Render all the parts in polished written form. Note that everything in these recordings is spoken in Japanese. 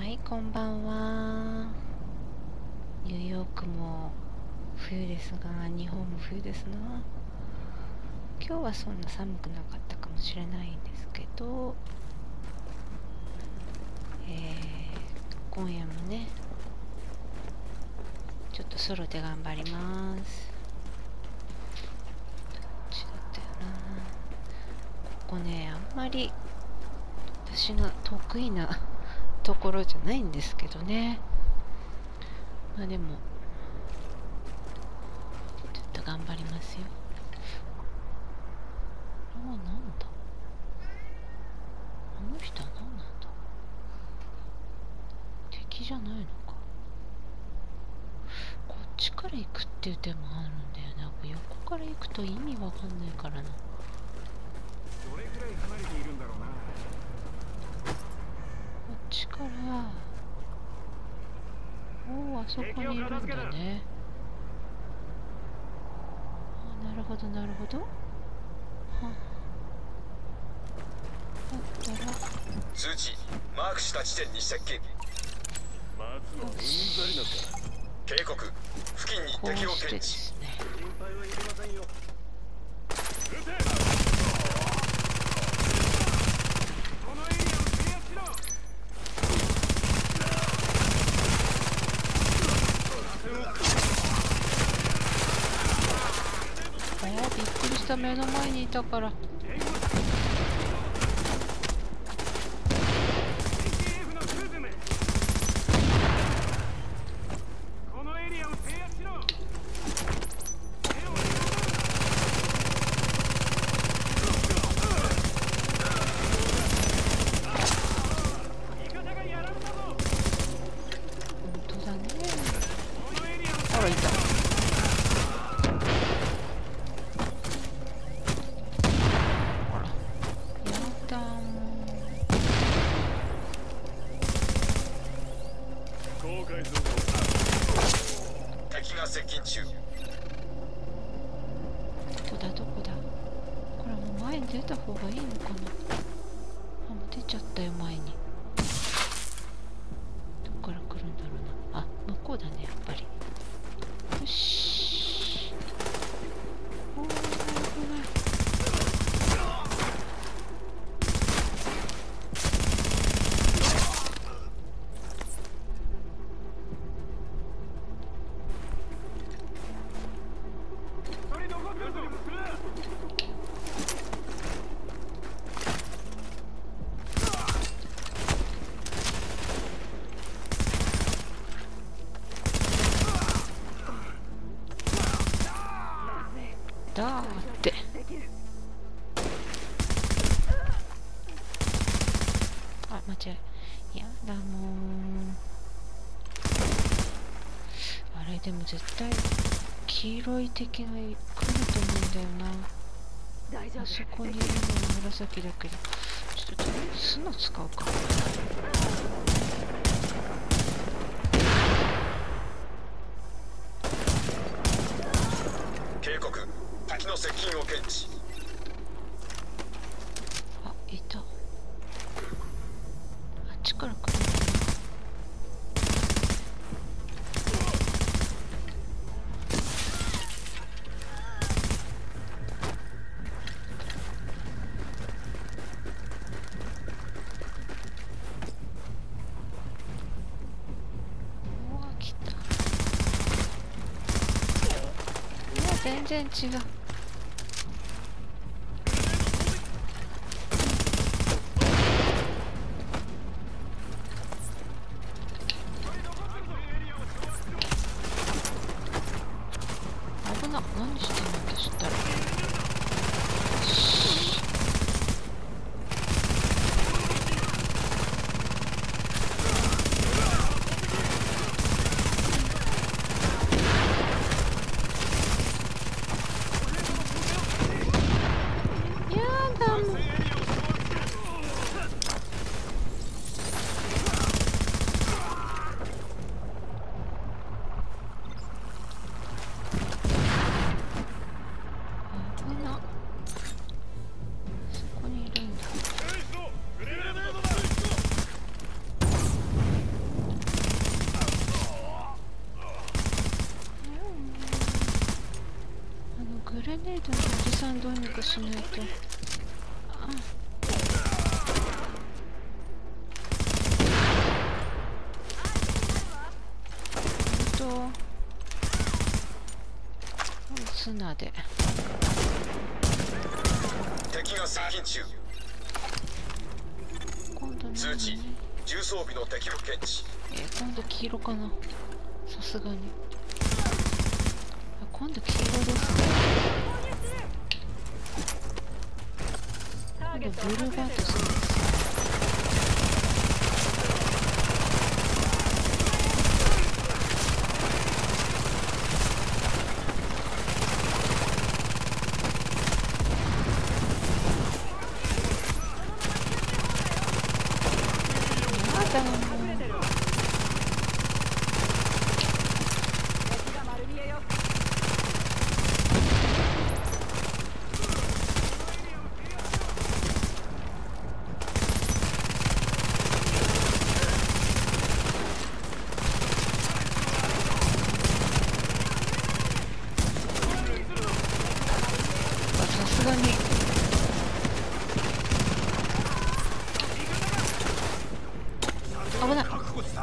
はい、こんばんは。ニューヨークも冬ですが、日本も冬ですな。今日はそんな寒くなかったかもしれないんですけど、今夜もね、ちょっとソロで頑張ります。どっちだったよな。ここね、あんまり私が得意なところじゃないんですけどね。まあでもちょっと頑張りますよ。これはなんだ、あの人は何なんだ。敵じゃないのか。こっちから行くっていう手もあるんだよね。横から行くと意味わかんないからな。 どれくらい離れているんだろうな。 こっちから、おお、あそこにいるんだね。あ、なるほどなるほど。はだったら通知マークした地点に接近。警告、付近にこう敵をしてで検知。 すね。 心配はいりませんよ。撃て。このエリアを制圧しろ。 ああ、びっくりした。目の前にいたから。 AKF のクズめ。このエリアを制圧しろ。味方がやられたぞ。 本当だね。 このエリアをあら、いた。ほら、やだもん。 公開する。 敵が接近中。 どこだどこだ。これはもう前に出た方がいいのかな。あ、もう出ちゃったよ、前に。どこから来るんだろうな。あ、向こうだね、やっぱり。よし。おー、危ない危ない。 それ残ってるぞ。 だーって。あ、間違い。やだもん。あれ、でも絶対黄色い敵が来ると思うんだよな。あそこにいるのは紫だけど、ちょっととりあえず砂使うか。 警告、敵の接近を検知。 あ、いた。あっちから来るのかな。うわ、来た。いや、全然違う。危な、何してんの私ったら。 しないと。あ、ほんと砂で。 敵が接近中。 今度通知何？ 重装備の敵を検知。 今度黄色かな、さすがに。あ、今度黄色ですね。今度ブルーバートさんです。やだもう。さすがに危ない。 確保した。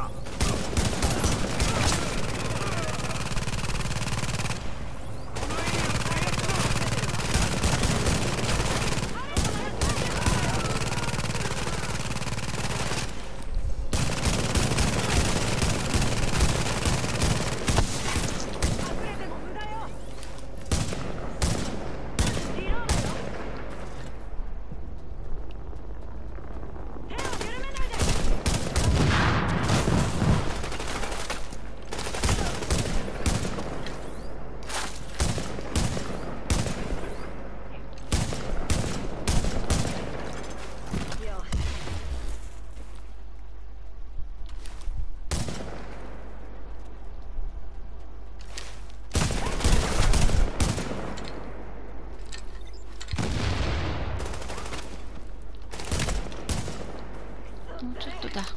もうちょっとだ。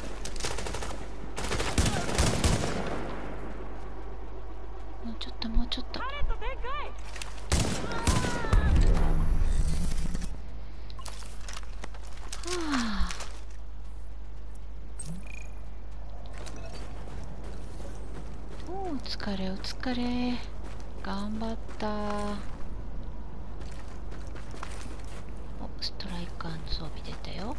もうちょっともうちょっと。はあ。お疲れお疲れ。頑張った。お、ストライカーの装備出たよ。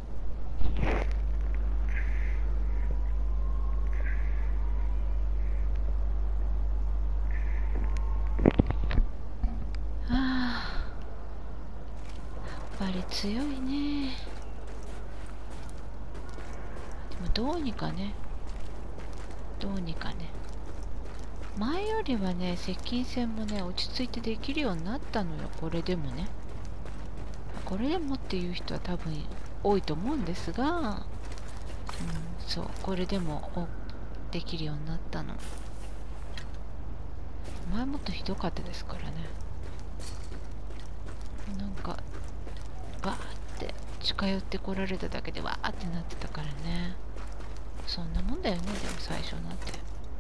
やっぱり強いね。でもどうにかね、どうにかね。前よりはね、接近戦もね、落ち着いてできるようになったのよ。これでもね。これでもっていう人は多分多いと思うんですが、そう、これでもできるようになったの。前もっとひどかったですからね。なんかバーって近寄ってこられただけでわーってなってたからね。そんなもんだよね。でも最初なんて。よ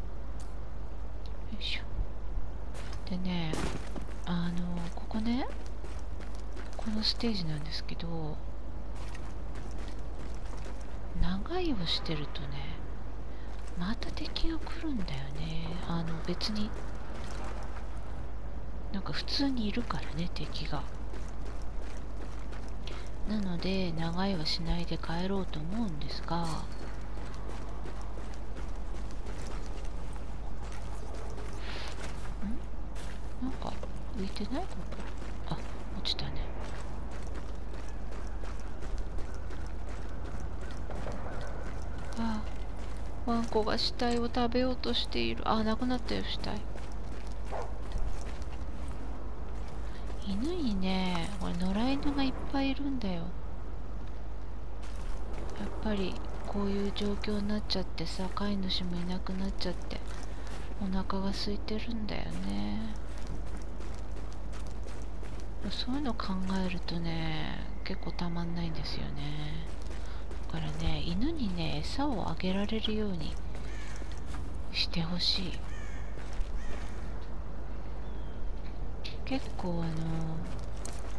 いしょ。でね、ここね、このステージなんですけど、長居をしてるとね、また敵が来るんだよね。別になんか普通にいるからね、敵が。なので長居はしないで帰ろうと思うんですが、なんか浮いてない？ここ。あ、落ちたね。あ、ワンコが死体を食べようとしている。あ、なくなったよ、死体。犬にね、これ野良犬がいっぱいいるんだよ。やっぱりこういう状況になっちゃってさ、飼い主もいなくなっちゃってお腹が空いてるんだよね。そういうの考えるとね、結構たまんないんですよね。だからね、犬にね、餌をあげられるようにしてほしい。結構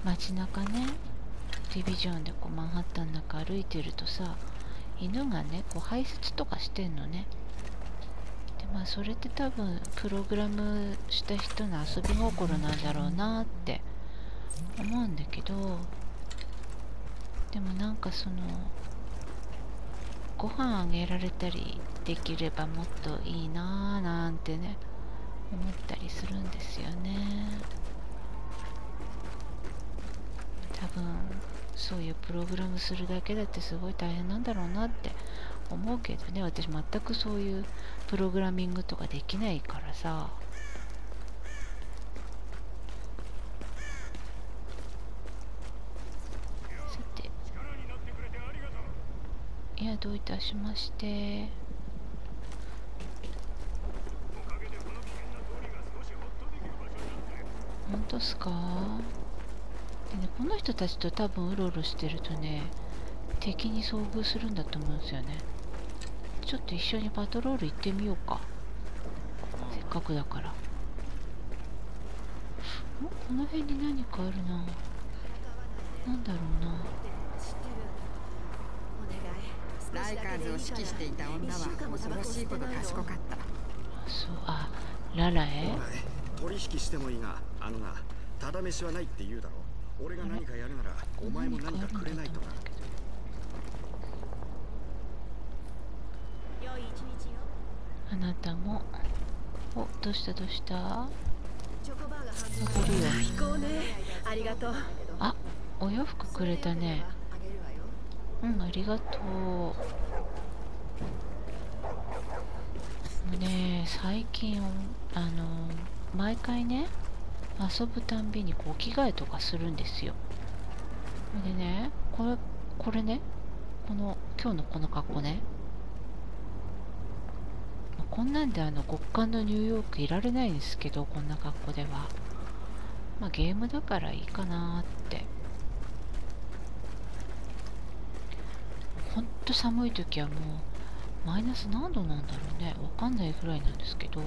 街中ね、ディビジョンでこうマンハッタンの中歩いてるとさ、犬がねこう排泄とかしてんのね。でまあそれって多分プログラムした人の遊び心なんだろうなって思うんだけど、でもなんかそのご飯あげられたりできればもっといいなぁなんてね思ったりするんですよね。多分そういうプログラムするだけだってすごい大変なんだろうなって思うけどね、私全くそういうプログラミングとかできないからさ。さて、いや、どういたしまして。本当っすか？でね、この人たちと多分うろうろしてるとね、敵に遭遇するんだと思うんですよね。ちょっと一緒にパトロール行ってみようか。せっかくだから。この辺に何かあるな。なんだろうな。 ライカーズを指揮していた女は恐ろしいほど賢かった。 そう、あ、ララへ。 取引してもいいが、な、ただ飯はないって言うだろ。俺が何かやるならお前も何かくれないとな。 あなたも。お、どうしたどうした？登るよ。 ありがとう。 あ、お洋服くれたね。うん、ありがとう。もうね、最近毎回ね遊ぶたんびにこう着替えとかするんですよ。でね、これね、今日のこの格好ね、こんなんで極寒のニューヨークいられないんですけど、こんな格好ではまあゲームだからいいかなって。ほんと寒い時はもうマイナス何度なんだろうね、わかんないぐらいなんですけど。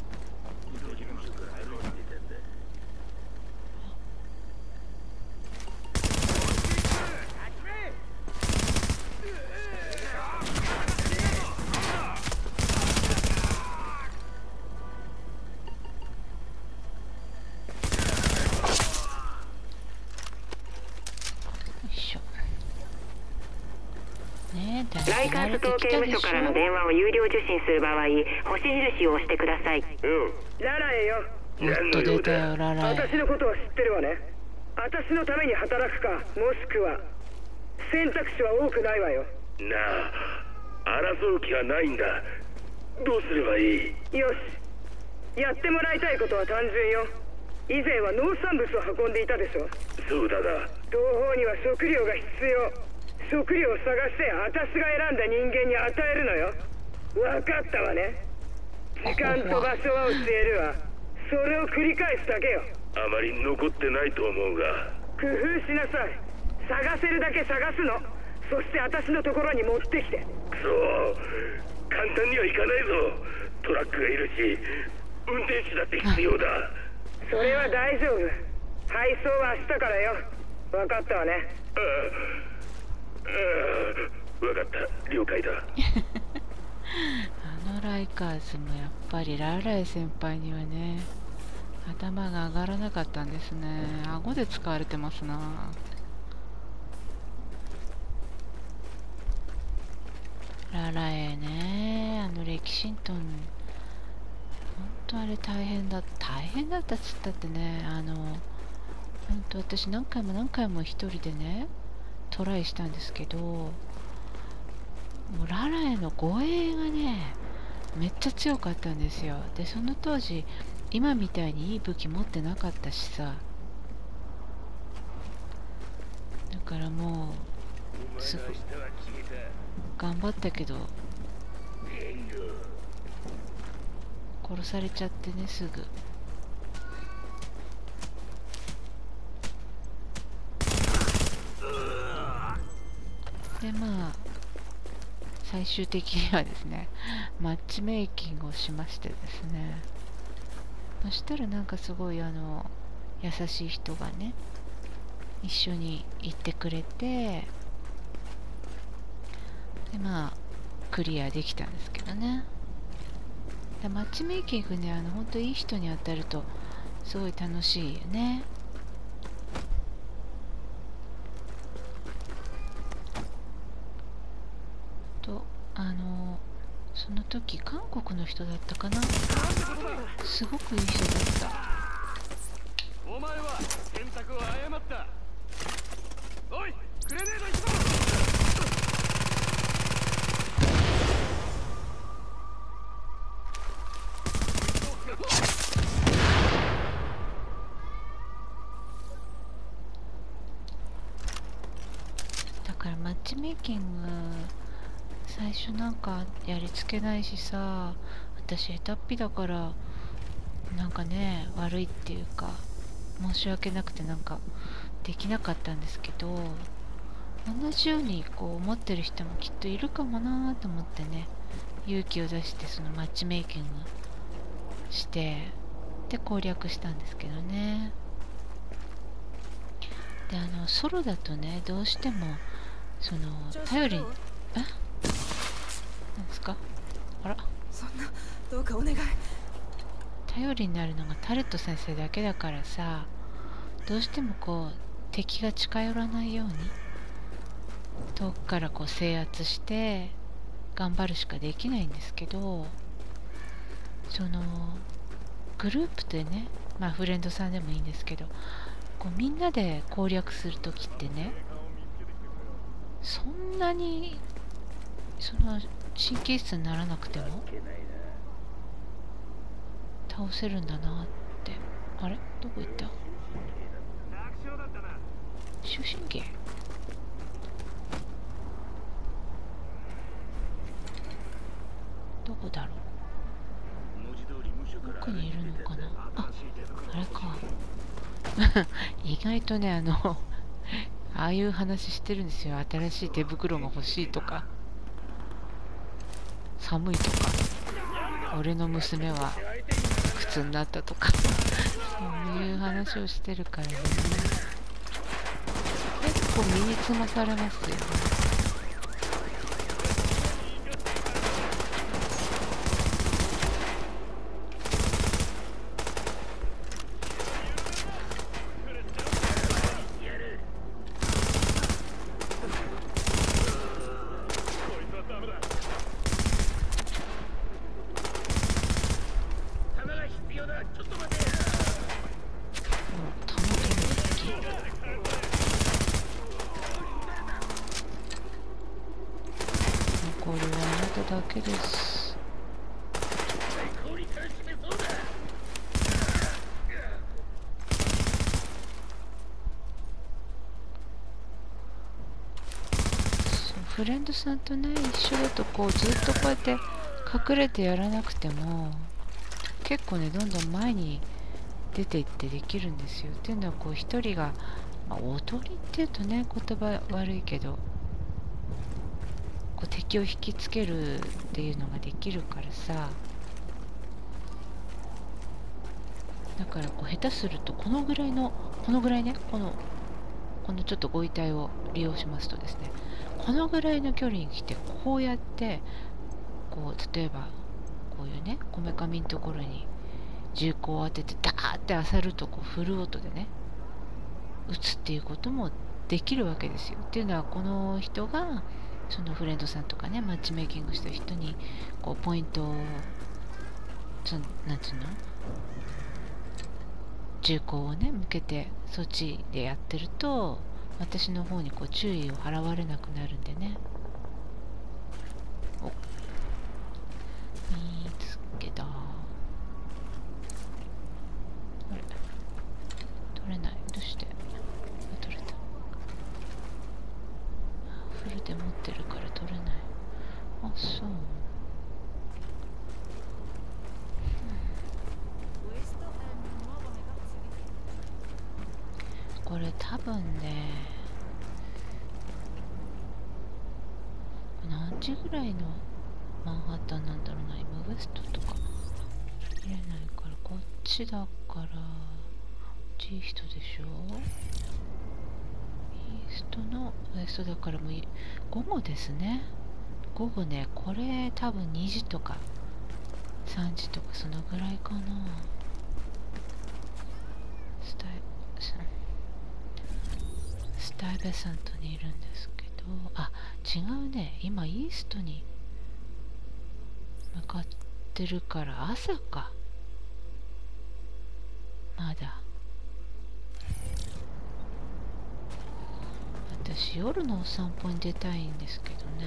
ライカーズ島刑務所からの電話を有料受信する場合、星印を押してください。 ララエよ。 もっと出たよ、ララエ。 私のことは知ってるわね。私のために働くか、もしくは選択肢は多くないわよ。 なあ、争う気はないんだ。どうすればいい？ よし、やってもらいたいことは単純よ。以前は農産物を運んでいたでしょ。 そうだが、 同胞には食料が必要。食料を探して私が選んだ人間に与えるのよ。分かったわね。時間と場所は教えるわ。それを繰り返すだけよ。 あまり残ってないと思うが。 工夫しなさい。探せるだけ探すの。そして私のところに持ってきて。 くそ、簡単にはいかないぞ。トラックがいるし運転手だって必要だ。 それは大丈夫。配送は明日からよ。分かったわね。 分かった、了解だ。 ライカーズもやっぱりラライ先輩にはね頭が上がらなかったんですね。顎で使われてますな。ララエね、レキシントン、本当あれ大変だったっつったってね、本当私何回も一人でねトライしたんですけど、もうララエの護衛がねめっちゃ強かったんですよ。でその当時今みたいにいい武器持ってなかったしさ、だからもうすごい頑張ったけど殺されちゃってね、すぐ。でまあ最終的にはですねマッチメイキングをしましてですね、そしたらなんかすごい優しい人がね一緒に行ってくれて、でまあクリアできたんですけどね。でマッチメイキングね、ほんといい人に当たるとすごい楽しいよね。とその時韓国の人だったかな、すごくいい人だった。 お前は選択を誤った。おい、グレネード一番。 だからマッチメイキング最初なんかやりつけないしさ、私下手っぴだからなんかね悪いっていうか申し訳なくてなんかできなかったんですけど、同じようにこう思ってる人もきっといるかもなと思ってね、勇気を出してそのマッチメイキングしてで攻略したんですけどね。でソロだとねどうしてもその頼りに何ですか、あら、 そんな、どうかお願い。 頼りになるのがタレット先生だけだからさ、どうしてもこう敵が近寄らないように遠くからこう制圧して頑張るしかできないんですけど、そのグループでね、まあフレンドさんでもいいんですけど、こうみんなで攻略するときってね、そんなにその神経質にならなくても倒せるんだなって。あれ、どこ行った？終身刑？どこだろう？奥にいるのかな。あ、あれか。意外とねああいう話してるんですよ。新しい手袋が欲しいとか寒いとか、俺の娘は靴になったとかそういう話をしてるからね、結構身につまされますよね。残るはあなただけです。フレンドさんとね一緒だとこうずっとこうやって隠れてやらなくても結構ねどんどん前に出ていってできるんですよ。っていうのはこう一人が、まあ、踊りっていうとね言葉悪いけどこう敵を引きつけるっていうのができるからさ、だからこう下手するとこのぐらいねこのちょっとご遺体を利用しますとですね、このぐらいの距離に来てこうやってこう例えばこういうねこめかみのところに銃口を当ててダーって漁るとこうフルオートでね撃つっていうこともできるわけですよ。っていうのはこの人がそのフレンドさんとかねマッチメイキングした人にこうポイントをなんつうの銃口をね向けてそっちでやってると私の方にこう注意を払われなくなるんでね。お、見つけた。あれ取れない。どうして？取れた。フルで持ってるから取れない。あ、そう。これ多分ね何時ぐらいのマンハッタンなんだろうな。今ウエストとか見れないからこっちだからこっちいい人でしょ。 そうだからもう午後ですね。午後ね、これ多分2時とか3時とかそのぐらいかな。スタイベサントにいるんですけど、あ、違うね、今イーストに向かってるから朝か。まだ私夜のお散歩に出たいんですけどね。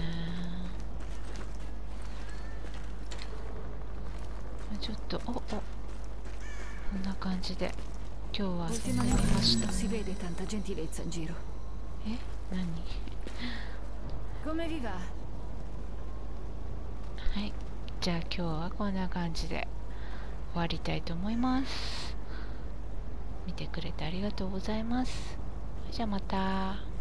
ちょっとこんな感じで今日はそんなに見ました。 si vede tanta gentilezza in giro. え、何？ Come vi va? はい、じゃあ今日はこんな感じで終わりたいと思います。見てくれてありがとうございます。じゃあまた。